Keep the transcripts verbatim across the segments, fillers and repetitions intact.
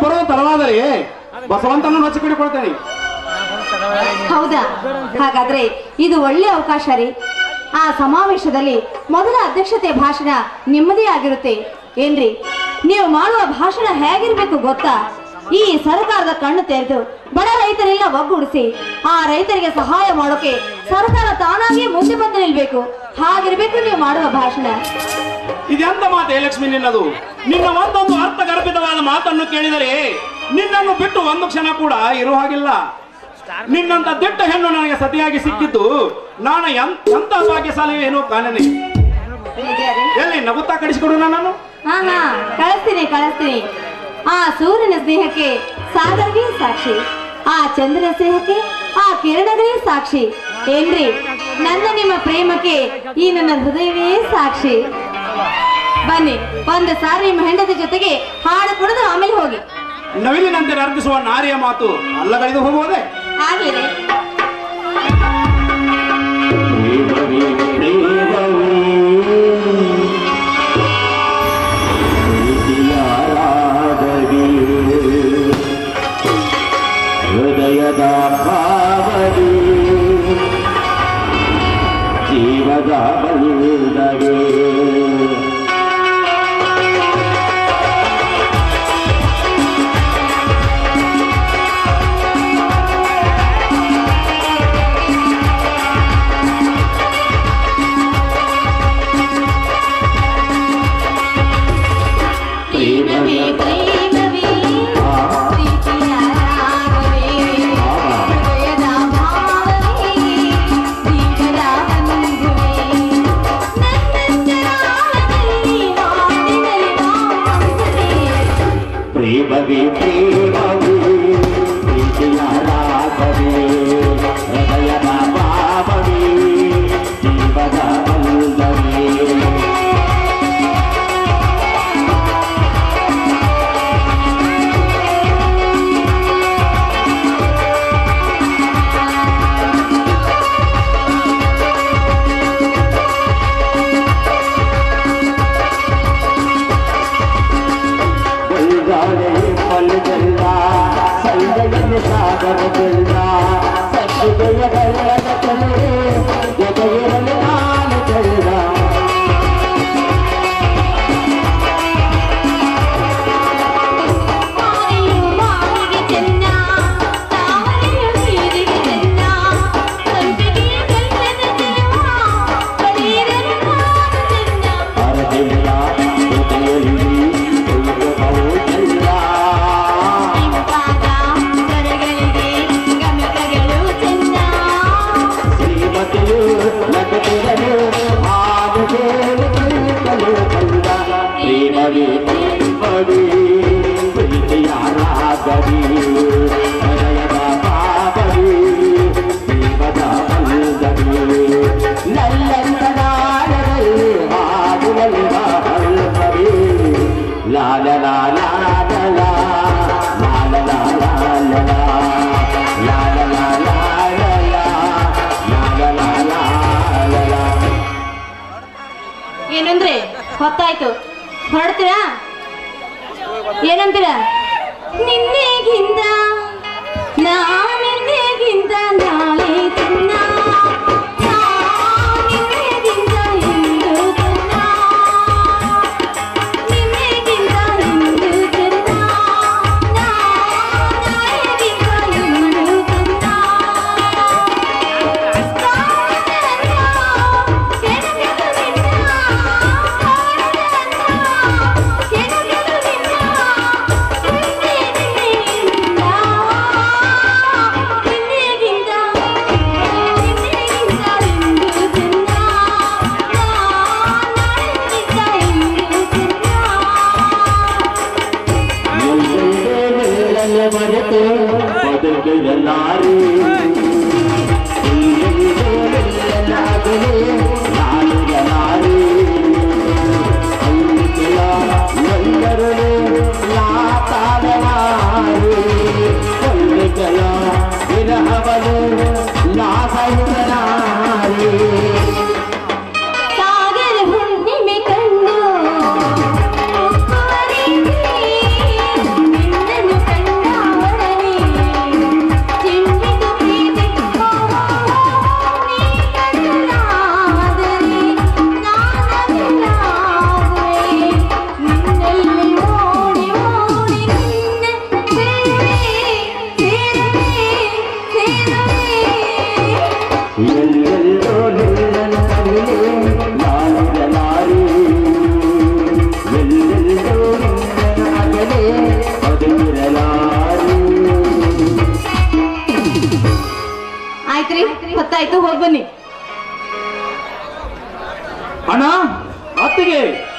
ಬರೋದು ತಡವಾದರೆ ಬಸವಂತನನ್ನು ಹಚ್ಚಿಕೊಂಡಿಕೊಳ್ತೇನೆ. ಹೌದಾ? ಹಾಗಾದ್ರೆ ಇದು ಒಳ್ಳೆ ಅವಕಾಶ ರೀ. ಆ ಸಮಾವೇಶದಲ್ಲಿ ಮೊದಲ ಅಧ್ಯಕ್ಷತೆ ಭಾಷಣ ನಿಮ್ಮದೇ ಆಗಿರುತ್ತೆ ಏನ್ರಿ? ನೀವು ಮಾಡುವ ಭಾಷಣ ಹೇಗಿರ್ಬೇಕು ಗೊತ್ತಾ? ಈ ಸರ್ಕಾರದ ಕಣ್ಣು ತೆರೆದು ಬಡ ರೈತರೆಲ್ಲ ಒಗ್ಗೂಡಿಸಿ ಆ ರೈತರಿಗೆ ಸಹಾಯ ಮಾಡೋಕೆ ಸರ್ಕಾರ ತಾನಾಗಿಯೇ ಮುಂದೆ ಬಂದು ನಿಲ್ಬೇಕು. ಹಾಗಿರ್ಬೇಕು ನೀವು ಮಾಡುವ ಭಾಷಣ. ಇದೆಂತ ಮಾತೆ ಲಕ್ಷ್ಮಿ ನಿನ್ನದು? ನಿನ್ನ ಒಂದೊಂದು ಅರ್ಥಗರ್ಭಿತವಾದ ಮಾತನ್ನು ಕೇಳಿದರೆ ನಿನ್ನನ್ನು ಬಿಟ್ಟು ಒಂದು ಕ್ಷಣ ಕೂಡ ಇರುವ ಹಾಗಿಲ್ಲ. ನಿನ್ನಂತ ದಿಟ್ಟ ಹೆಣ್ಣು ನನಗೆ ಸತಿಯಾಗಿ ಸಿಕ್ಕಿದ್ದು ನಾನು ಎಂತ ಭಾಗ್ಯಶಾಲಿ ಏನೋ ಕಾಣನೆ. ಎಲ್ಲಿ ನಗುತ್ತಾ ಕಳಿಸಿಕೊಡು ನನ್ನನ್ನು. ಹಾ ಹಾ ಕಳಿಸ್ತೀನಿ ಕಳಿಸ್ತೀನಿ. ಆ ಸೂರ್ಯನ ಸ್ನೇಹಕ್ಕೆ ಸಾಗರವೇ ಸಾಕ್ಷಿ, ಆ ಚಂದ್ರನ ಸ್ನೇಹಕ್ಕೆ ಆ ಕಿರಣವೇ ಸಾಕ್ಷಿ ಏನ್ರಿ? ನನ್ನ ನಿಮ್ಮ ಪ್ರೇಮಕ್ಕೆ ಈ ನನ್ನ ಹೃದಯವೇ ಸಾಕ್ಷಿ. ಬನ್ನಿ ಒಂದು ಸಾರಿ ನಿಮ್ಮ ಹೆಂಡತಿ ಜೊತೆಗೆ ಹಾಡು ಕುಡಿದು ಆಮೇಲೆ ಹೋಗಿ. ನವಿಲಿನಂತೆ ಅರ್ಧಿಸುವ ನಾರಿಯ ಮಾತು ಅಲ್ಲಗಳೆದು ಹೋಗುವುದೇ? ಆಗಲಿ. ಹೃದಯದ ಭಾವನೆ ಜೀವದ ಬಲ್ಲವೇ ಏನಂದ್ರೆ ಹೊತ್ತಾಯ್ತು, ಹೊರಡ್ತೀರಾ? ಏನಂತೀರಾ? ನಿನ್ನೆಗಿಂತ ನಾ ನಿನ್ನೆಗಿಂತ ನಾಳೆ ಚಿನ್ನ, ನಿನ್ನೆಗಿಂತ ಇಂದು ಚಿನ್ನ, ನಿನ್ನೆಗಿಂತ ಇಂದು ಚಿನ್ನ, ನಾಳೆಗಿಂತ ಇಂದು ಚಿನ್ನ. ನಿನ್ನನ್ನು ಹೋಗಿ ಬನ್ನಿ. ಅಣ್ಣ ಅತ್ತಿಗೆ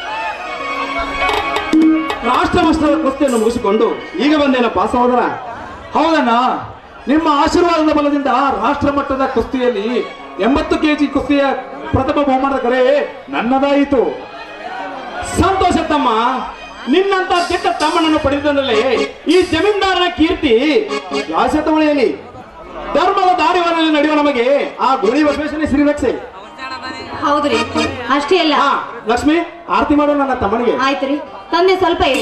ರಾಷ್ಟ್ರ ಮಟ್ಟದ ಕುಸ್ತಿಯನ್ನು ಮುಗಿಸಿಕೊಂಡು ಈಗ ಬಂದೇನಪ್ಪ ಸಹೋದರ. ಹೌದಣ್ಣ, ನಿಮ್ಮ ಆಶೀರ್ವಾದದ ಬಲದಿಂದ ರಾಷ್ಟ್ರ ಮಟ್ಟದ ಕುಸ್ತಿಯಲ್ಲಿ ಎಂಬತ್ತು ಕೆಜಿ ಕುಸ್ತಿಯ ಪ್ರಥಮ ಬಹುಮಾನದ ಕರೆ ನನ್ನದಾಯಿತು. ಸಂತೋಷ ತಮ್ಮ. ನಿನ್ನಂತ ದಿಟ್ಟ ತಮ್ಮನನ್ನು ಪಡೆದಂದ್ರೆ ಈ ಜಮೀನ್ದಾರನ ಕೀರ್ತಿ ಯಾಸತ ಉಳಿಯಲಿ. ಧರ್ಮದ ದಾರಿವನಲ್ಲಿ ನಡೆಯುವ ನಮಗೆ ಆ ಗುಡಿ ಬಸವೇಶ್ವರನೇ ಶ್ರೀರಕ್ಷೆ. ಹೌದ್ರಿ, ಅಷ್ಟೇ ಅಲ್ಲ. ಹಾ ಲಕ್ಷ್ಮಿ, ಆರತಿ ಮಾಡೋ ನನ್ನ ತಮ್ಮನಿಗೆ. ಆಯ್ತು ರೀ ತಂದೆ, ಸ್ವಲ್ಪ ಇರಿ.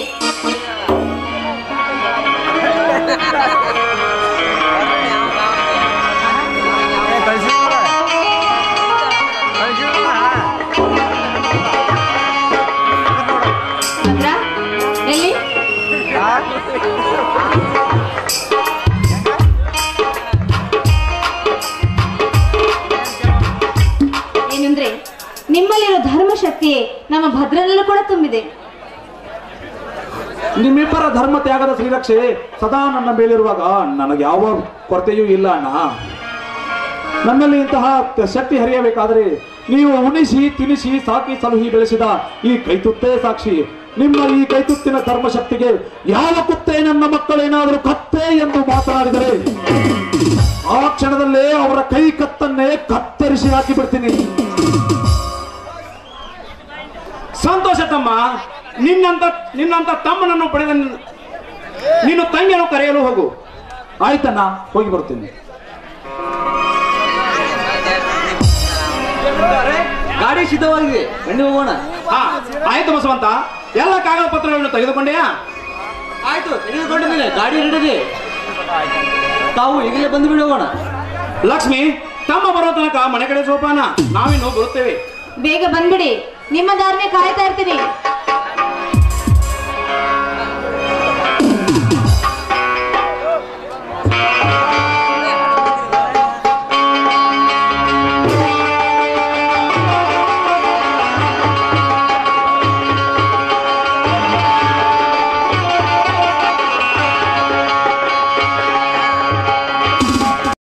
ಭದ್ರ, ಎಲ್ಲಿ? ಏನಂದ್ರೆ ನಿಮ್ಮಲ್ಲಿರೋ ಧರ್ಮಶಕ್ತಿಯೇ ನಮ್ಮ ಭದ್ರನಲ್ಲೂ ಕೂಡ ತುಂಬಿದೆ. ನಿಮ್ಮಿಬ್ಬರ ಧರ್ಮ ತ್ಯಾಗದ ಶ್ರೀರಕ್ಷೆ ಸದಾ ನನ್ನ ಮೇಲಿರುವಾಗ ನನಗೆ ಯಾವ ಕೊರತೆಯೂ ಇಲ್ಲ ಅಣ್ಣ. ನನ್ನಲ್ಲಿ ಇಂತಹ ಶಕ್ತಿ ಹರಿಯಬೇಕಾದರೆ ನೀವು ಉಣಿಸಿ ತಿನಿಸಿ ಸಾಕಿ ಸಲುಹಿ ಬೆಳೆಸಿದ ಈ ಕೈತುತ್ತೇ ಸಾಕ್ಷಿ. ನಿಮ್ಮ ಈ ಕೈತುತ್ತಿನ ಧರ್ಮಶಕ್ತಿಗೆ ಯಾವ ಕುತ್ತೆ ನನ್ನ ಮಕ್ಕಳೇನಾದರೂ ಕತ್ತೆ ಎಂದು ಮಾತನಾಡಿದರೆ ಆ ಕ್ಷಣದಲ್ಲೇ ಅವರ ಕೈ ಕತ್ತನ್ನೇ ಕತ್ತರಿಸಿ ಹಾಕಿ ಬಿಡ್ತೀನಿ. ಸಂತೋಷ ತಮ್ಮ. ನಿನ್ನಂತ ನಿನ್ನಂತ ತಮ್ಮನನ್ನು ಪಡೆದ ನೀನು ತಂಗಿಯನ್ನು ಕರೆಯಲು ಹೋಗು. ಆಯ್ತಣ್ಣ, ಹೋಗಿ ಬರ್ತೀನಿ. ಗಾಡಿ ಸಿದ್ಧವಾಗಿದೆ, ಬನ್ನಿ ಹೋಗೋಣ. ಹಾ ಆಯ್ತು ಬಸವಂತ, ಎಲ್ಲ ಕಾಗದ ಪತ್ರಗಳನ್ನು ತೆಗೆದುಕೊಂಡೆಯಾ? ಆಯ್ತು, ತೆಗೆದುಕೊಂಡ ಮೇಲೆ ಗಾಡಿ ಹಿಡಿದೆ ತಾವು ಈಗಲೇ ಬಂದು ಬಿಡೋಣ. ಲಕ್ಷ್ಮಿ, ತಮ್ಮ ಬರೋ ತನಕ ಮನೆ ಕಡೆ ಸೋಪಾನ, ನಾವಿನ್ನು ಬರುತ್ತೇವೆ. ಬೇಗ ಬಂದ್ಬಿಡಿ, ನಿಮ್ಮ ದಾರಿನೇ ಕಾಯ್ತಾ ಇರ್ತೀನಿ.